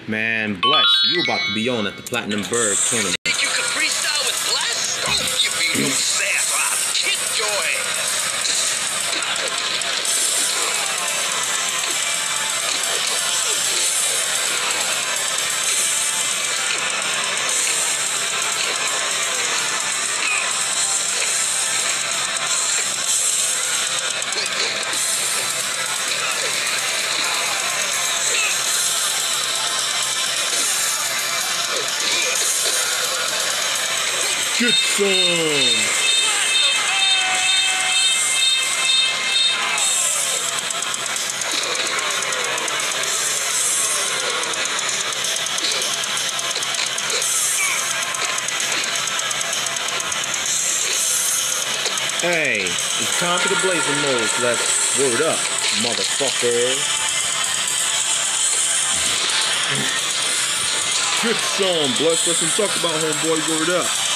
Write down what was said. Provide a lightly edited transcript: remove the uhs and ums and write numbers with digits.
Man, Bless, you about to be on at the Platinum Bird tournament. Think you could freestyle with Bless? Don't give me no sass, I'll kick your ass. Get some! Hey, it's time for the blazing modes. Let's word up, motherfucker. Get some, Bless. Let's talk about homeboy. Word up.